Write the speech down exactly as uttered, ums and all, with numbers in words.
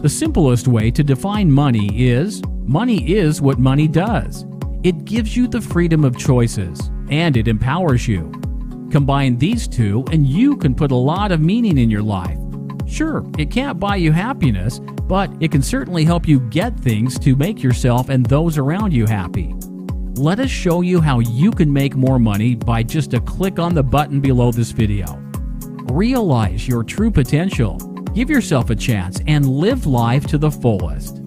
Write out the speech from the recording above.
The simplest way to define money is, money is what money does. It gives you the freedom of choices, and it empowers you. Combine these two and you can put a lot of meaning in your life. Sure, it can't buy you happiness, but it can certainly help you get things to make yourself and those around you happy. Let us show you how you can make more money by just a click on the button below this video. Realize your true potential, give yourself a chance, and live life to the fullest.